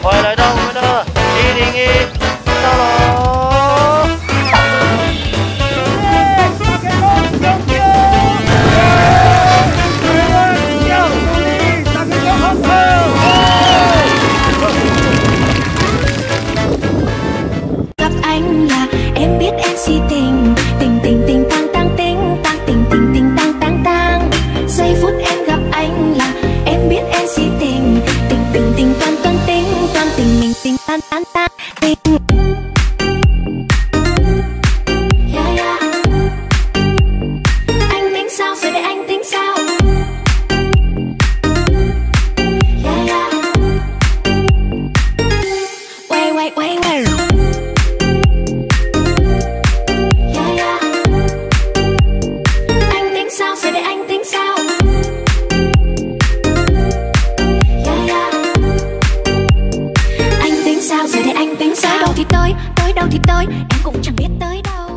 quay lại đâu nữa, đi đi nghi sao đó. Gặp anh là em biết em si tình, tình tình tình tăng tăng tình tăng tình tình tình tăng tăng tăng. Giây phút em gặp anh là em biết em si tình, tình tình tình toàn toàn tình toàn tình mình tình tan tan tan tình. Yeah, yeah. Anh tính sao rồi để anh tính sao? Yeah, yeah. Wait wait wait wait. Sao rồi để anh tính sao? Yeah, yeah. Anh tính sao rồi để anh tính sao? Tới đâu thì tới đâu thì tới, em cũng chẳng biết tới đâu.